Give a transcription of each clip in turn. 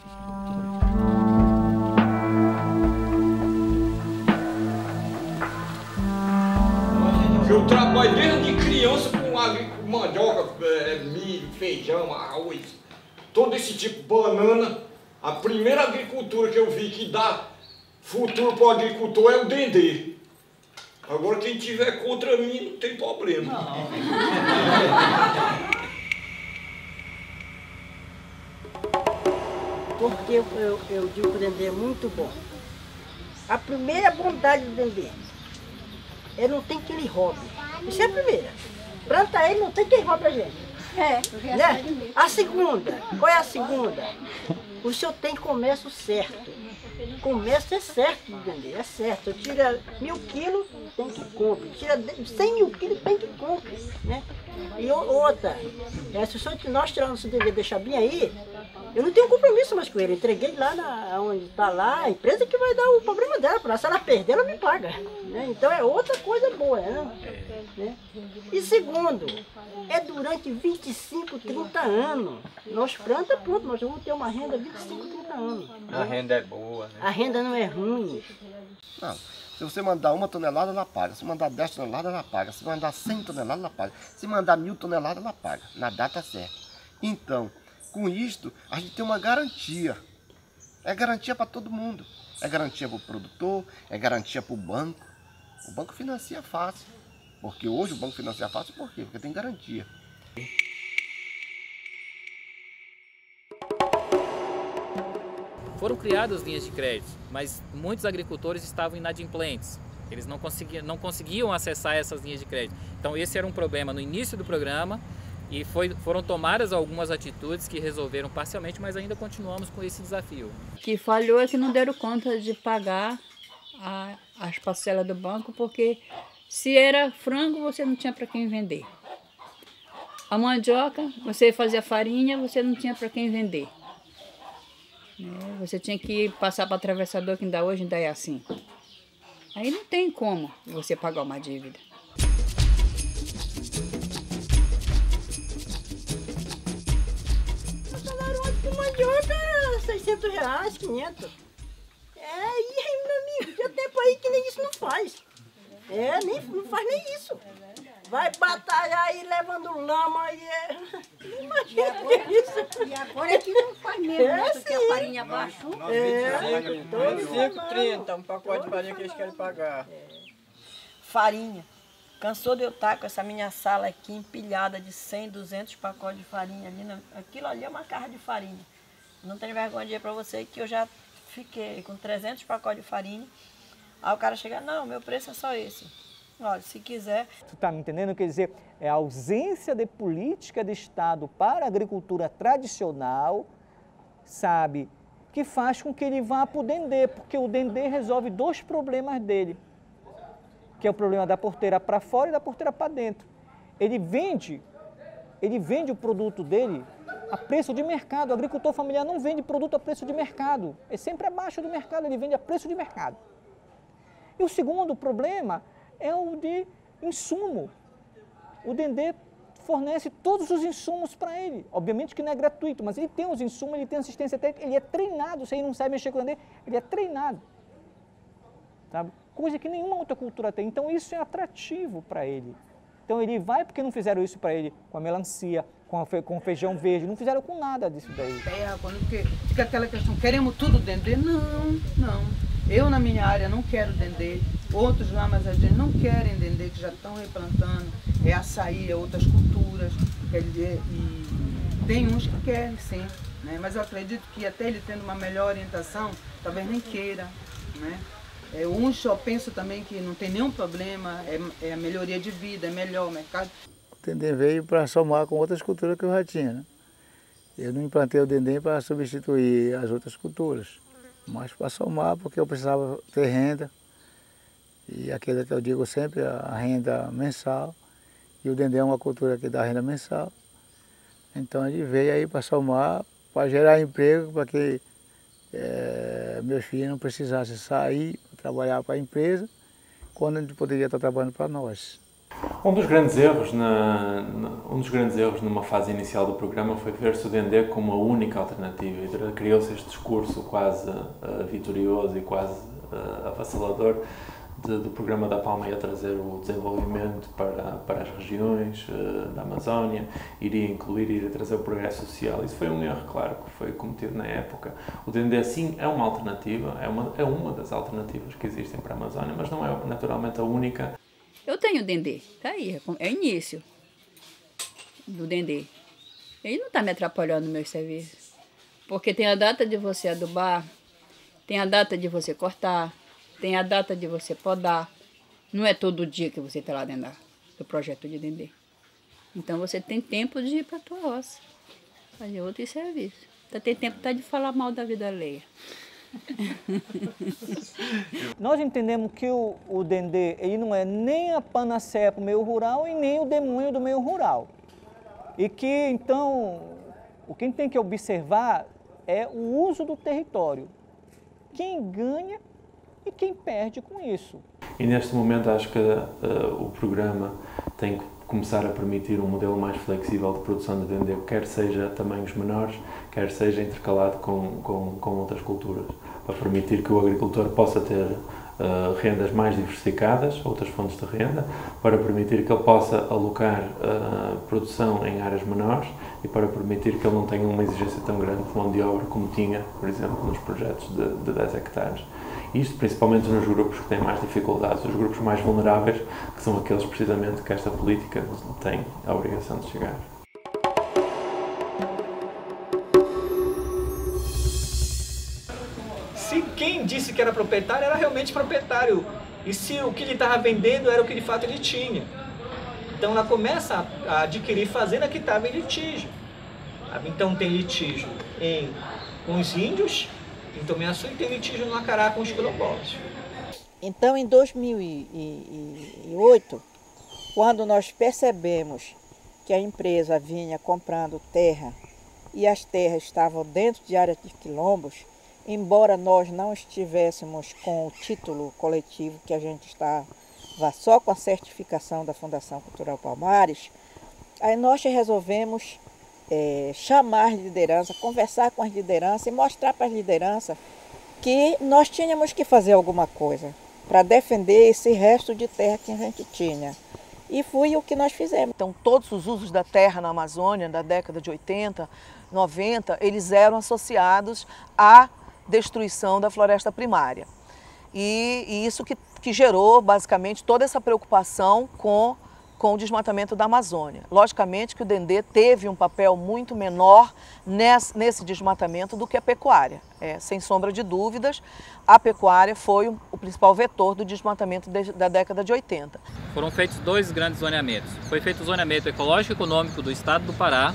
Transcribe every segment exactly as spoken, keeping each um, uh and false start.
Eu trabalho desde criança com, com mandioca, é, milho, feijão, arroz, todo esse tipo, banana. A primeira agricultura que eu vi que dá futuro para o agricultor é o dendê. Agora quem tiver contra mim não tem problema. Não. Porque eu, eu, eu digo que o dendê é muito bom. A primeira bondade do dendê é não tem que ele roube. Isso é a primeira. Planta ele, não tem quem roube a gente. É, né? A segunda, qual é a segunda? O senhor tem comércio certo. Comércio é certo, dendê, é certo. Tira mil quilos, tem que compre. Tira cem mil quilos, tem que compre. Né? E outra, é, se o senhor, nós tirarmos o dendê e deixar bem aí, eu não tenho compromisso mais com ele. Eu entreguei lá na, onde está lá, a empresa que vai dar o problema dela. Pra, se ela perder, ela me paga. Né? Então é outra coisa boa. Né? Né? E segundo, é durante vinte e cinco, trinta anos. Nós planta, pronto, nós vamos ter uma renda vinte e cinco, trinta anos. A renda é boa, né? A renda não é ruim. Não. Se você mandar uma tonelada, ela paga. Se mandar dez toneladas, ela paga. Se mandar cem toneladas, ela paga. Se mandar mil toneladas, ela paga. Na data certa. Então, com isto, a gente tem uma garantia. É garantia para todo mundo. É garantia para o produtor, é garantia para o banco. O banco financia fácil. Porque hoje o banco financia fácil, por quê? Porque tem garantia. Foram criadas linhas de crédito, mas muitos agricultores estavam inadimplentes. Eles não conseguiam, não conseguiam acessar essas linhas de crédito. Então esse era um problema no início do programa e foi, foram tomadas algumas atitudes que resolveram parcialmente, mas ainda continuamos com esse desafio. O que falhou é que não deram conta de pagar a, as parcelas do banco, porque se era frango, você não tinha para quem vender. A mandioca, você fazia farinha, você não tinha para quem vender. Você tinha que passar para atravessador, que ainda hoje ainda é assim. Aí não tem como você pagar uma dívida. O salário ontem de mandioca era seiscentos reais, quinhentos. É, e aí, meu amigo, tem tempo aí que nem isso não faz. É, nem, não faz nem isso. Vai batalhar aí levando lama e é... Imagina e agora, que isso. E agora é que não faz mesmo, é, né? Porque a farinha baixou. É, vinte e cinco, trinta, um pacote de farinha que eles querem pagar. É. Farinha. Cansou de eu estar com essa minha sala aqui empilhada de cem, duzentos pacotes de farinha. Ali na, aquilo ali é uma carra de farinha. Não tenho vergonha de dizer para você que eu já fiquei com trezentos pacotes de farinha. Aí o cara chega, não, meu preço é só esse. Olha, se quiser... Tu está me entendendo? Quer dizer, é a ausência de política de Estado para a agricultura tradicional, sabe, que faz com que ele vá para o dendê, porque o dendê resolve dois problemas dele, que é o problema da porteira para fora e da porteira para dentro. Ele vende, ele vende o produto dele a preço de mercado. O agricultor familiar não vende produto a preço de mercado, é sempre abaixo do mercado, ele vende a preço de mercado. E o segundo problema é o de insumo. O dendê fornece todos os insumos para ele. Obviamente que não é gratuito, mas ele tem os insumos, ele tem assistência técnica, ele é treinado. Se ele não sabe mexer com o dendê, ele é treinado. Sabe? Coisa que nenhuma outra cultura tem. Então isso é atrativo para ele. Então ele vai porque não fizeram isso para ele com a melancia, com, a fe, com o feijão verde, não fizeram com nada disso daí. É, quando fica aquela questão, queremos tudo dendê? Não, não. Eu, na minha área, não quero dendê. Outros lá, mas a gente não querem dendê, que já estão replantando. É açaí, é outras culturas. Quer dizer, e tem uns que querem, sim. Né? Mas eu acredito que até ele tendo uma melhor orientação, talvez nem queira. Né? É, uns só pensam também que não tem nenhum problema, é, é a melhoria de vida, é melhor o mercado. O dendê veio para somar com outras culturas que eu já tinha. Né? Eu não implantei o dendê para substituir as outras culturas. Mas para somar, porque eu precisava ter renda, e aquilo que eu digo sempre, a renda mensal, e o dendê é uma cultura que dá renda mensal. Então ele veio aí para somar, para gerar emprego, para que é, meus filhos não precisassem sair para trabalhar para a empresa, quando a gente poderia estar trabalhando para nós. Um dos grandes erros, na, um dos grandes erros numa fase inicial do programa foi ver-se o Dendê como a única alternativa e criou-se este discurso quase uh, vitorioso e quase uh, avassalador de, do programa da Palma ia trazer o desenvolvimento para, para as regiões uh, da Amazónia, iria incluir, iria trazer o progresso social. Isso foi um erro, claro, que foi cometido na época. O Dendê, sim, é uma alternativa, é uma, é uma das alternativas que existem para a Amazónia, mas não é naturalmente a única. Eu tenho o Dendê, tá aí, é o início do Dendê. Ele não está me atrapalhando no meu serviço, porque tem a data de você adubar, tem a data de você cortar, tem a data de você podar. Não é todo dia que você está lá dentro do projeto de Dendê. Então você tem tempo de ir para a tua roça, fazer outro serviço. Então tem tempo até de falar mal da vida alheia. Nós entendemos que o, o Dendê ele não é nem a panaceia para o meio rural e nem o demônio do meio rural. E que, então, o que a gente tem que observar é o uso do território. Quem ganha e quem perde com isso. E neste momento acho que uh, o programa tem que começar a permitir um modelo mais flexível de produção de Dendê, quer seja tamanhos menores, quer seja intercalado com, com, com outras culturas, para permitir que o agricultor possa ter uh, rendas mais diversificadas, outras fontes de renda, para permitir que ele possa alocar uh, produção em áreas menores e para permitir que ele não tenha uma exigência tão grande de mão de obra como tinha, por exemplo, nos projetos de, de dez hectares. Isto principalmente nos grupos que têm mais dificuldades, os grupos mais vulneráveis, que são aqueles precisamente que esta política tem a obrigação de chegar. Se quem disse que era proprietário era realmente proprietário, e se o que ele estava vendendo era o que de fato ele tinha. Então ela começa a adquirir fazenda que estava em litígio. Então tem litígio em, com os índios, em Tomiaçu, e tem litígio no Acará com os quilombolas. Então, em dois mil e oito, quando nós percebemos que a empresa vinha comprando terra e as terras estavam dentro de áreas de quilombos, embora nós não estivéssemos com o título coletivo, que a gente estava só com a certificação da Fundação Cultural Palmares, aí nós resolvemos É, chamar as lideranças, conversar com as lideranças e mostrar para as lideranças que nós tínhamos que fazer alguma coisa para defender esse resto de terra que a gente tinha. E foi o que nós fizemos. Então, todos os usos da terra na Amazônia, da década de oitenta, noventa, eles eram associados à destruição da floresta primária. E, e isso que, que gerou, basicamente, toda essa preocupação com com o desmatamento da Amazônia. Logicamente que o Dendê teve um papel muito menor nesse, nesse desmatamento do que a pecuária. É, sem sombra de dúvidas, a pecuária foi o, o principal vetor do desmatamento de, da década de oitenta. Foram feitos dois grandes zoneamentos. Foi feito o zoneamento ecológico e econômico do estado do Pará,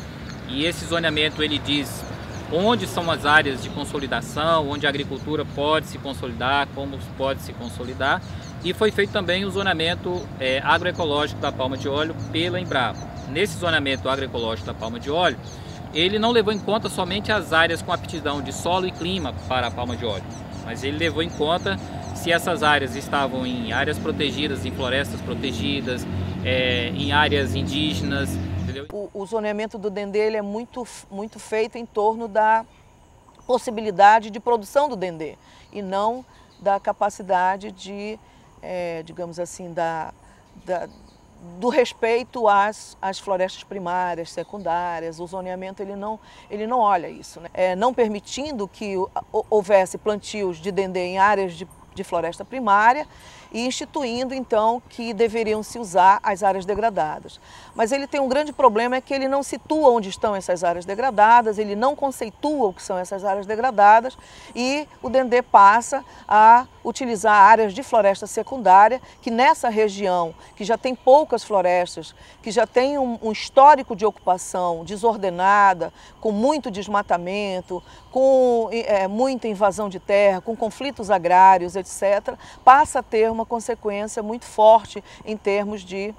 e esse zoneamento ele diz onde são as áreas de consolidação, onde a agricultura pode se consolidar, como pode se consolidar. E foi feito também o zoneamento é, agroecológico da palma de óleo pela Embrapa. Nesse zoneamento agroecológico da palma de óleo, ele não levou em conta somente as áreas com aptidão de solo e clima para a palma de óleo, mas ele levou em conta se essas áreas estavam em áreas protegidas, em florestas protegidas, é, em áreas indígenas. Entendeu? O, o zoneamento do Dendê ele é muito, muito feito em torno da possibilidade de produção do Dendê e não da capacidade de É, digamos assim, da, da, do respeito às, às florestas primárias, secundárias. O zoneamento ele não, ele não olha isso, né? É, não permitindo que houvesse plantios de Dendê em áreas de, de floresta primária e instituindo então que deveriam se usar as áreas degradadas. Mas ele tem um grande problema, é que ele não situa onde estão essas áreas degradadas, ele não conceitua o que são essas áreas degradadas e o Dendê passa a utilizar áreas de floresta secundária, que nessa região, que já tem poucas florestas, que já tem um, um histórico de ocupação desordenada, com muito desmatamento, com é, muita invasão de terra, com conflitos agrários, etcétera, passa a ter uma consequência muito forte em termos de,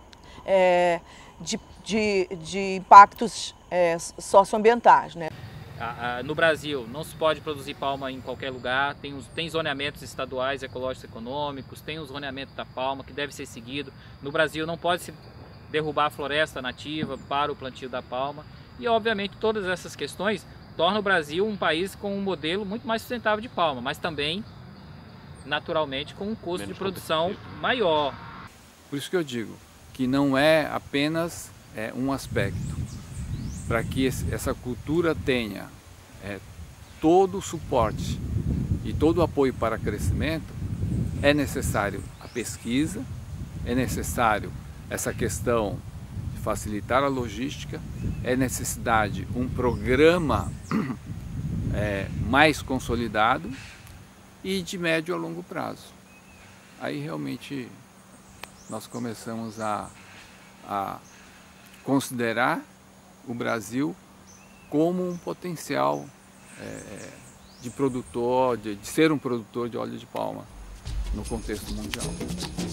é, de, de, de impactos é, socioambientais, né? No Brasil não se pode produzir palma em qualquer lugar, tem, os, tem zoneamentos estaduais, ecológicos, econômicos, tem o zoneamento da palma que deve ser seguido. No Brasil não pode se derrubar a floresta nativa para o plantio da palma e obviamente todas essas questões tornam o Brasil um país com um modelo muito mais sustentável de palma, mas também naturalmente com um custo Menos de produção maior. Por isso que eu digo que não é apenas é, um aspecto. Para que essa cultura tenha é, todo o suporte e todo o apoio para crescimento, é necessário a pesquisa, é necessário essa questão de facilitar a logística, é necessidade um programa é, mais consolidado e de médio a longo prazo. Aí realmente nós começamos a, a considerar o Brasil como um potencial é, de produtor, de, de ser um produtor de óleo de palma no contexto mundial.